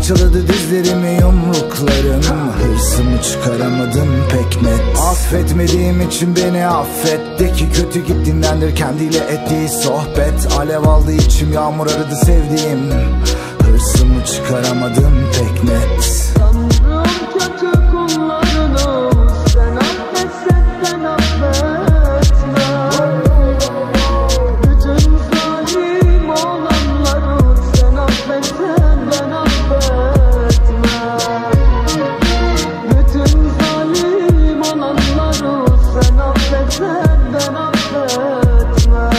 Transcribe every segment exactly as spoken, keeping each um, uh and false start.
Parçaladı dizlerimi yumruklarım. Hırsımı çıkaramadım pek net. Affetmediğim için beni affet. De ki kötü gittiğindendir kendiyle ettiği sohbet. Alev aldı içim, yağmur aradı sevdiğim. Hırsımı çıkaramadım pek net. Tanrım kötü kullarını sen affetsen ben affetmem. Bütün zalim olanları sen affetsen ben affetmem. Bütün zalim olanları sen affetsen ben affetmem.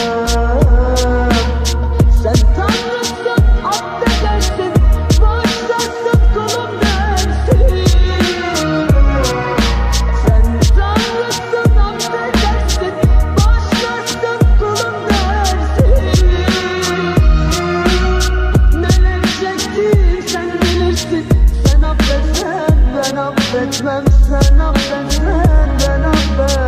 Sen Tanrısın, affedersin, bağışlarsın, kulum dersin. Sen Tanrısın, affedersin, bağışlarsın, kulum dersin. Neler çektim sen bilirsin. Sen affetsen ben affetmem. Sen affetsen ben affetmem.